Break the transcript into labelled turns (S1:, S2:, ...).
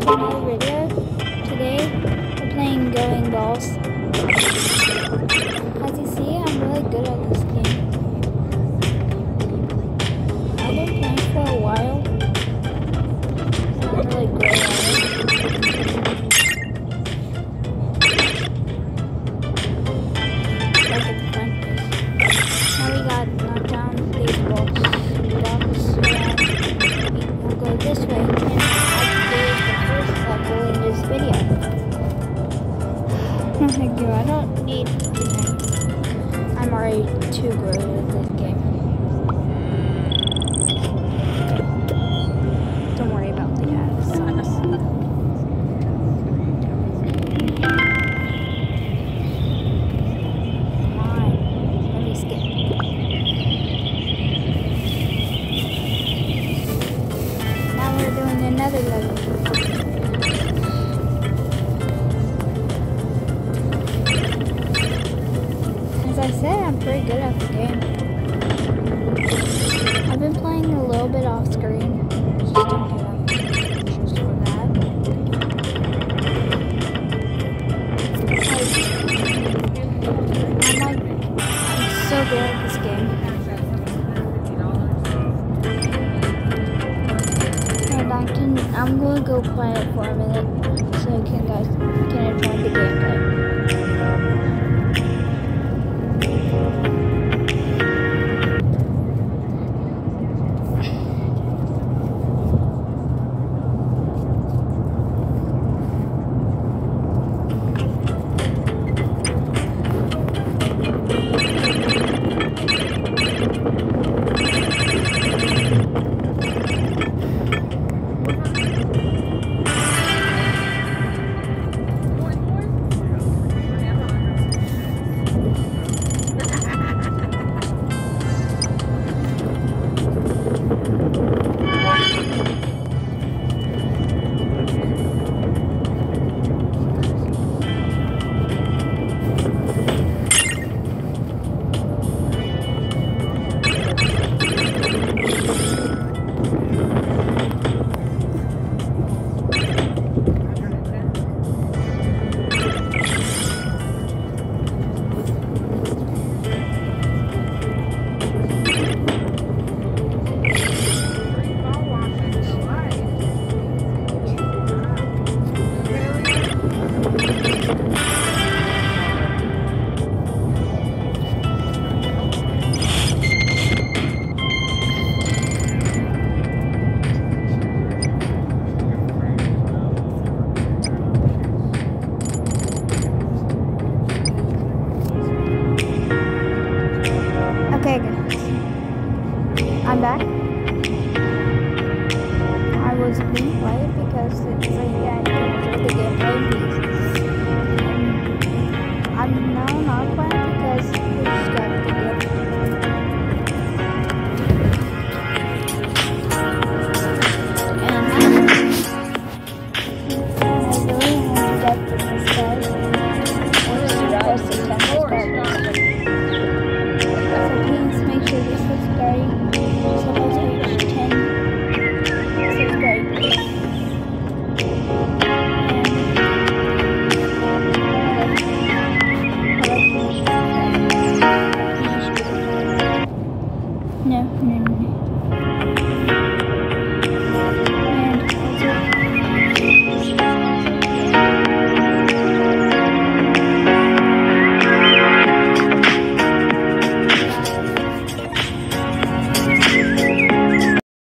S1: to another video. Today we're playing Going Balls. As you see, I'm really good at this game. I've been playing for a while. I'm really great at it. Like it's fun. Now we got knocked down these balls. Ducks. We'll go this way. In this video. Oh my god, I don't need anything. I'm already too good at this game. Don't worry about the ads. Come on, let me skip. Now we're doing another level. As I said, I'm pretty good at the game. I've been playing a little bit off screen. Just don't give up just for that. I'm so good at this game. And I'm gonna go play it for a minute so you guys can enjoy the gameplay. Okay guys, I'm back. I was being quiet because it's like, yeah, I enjoy the gameplay.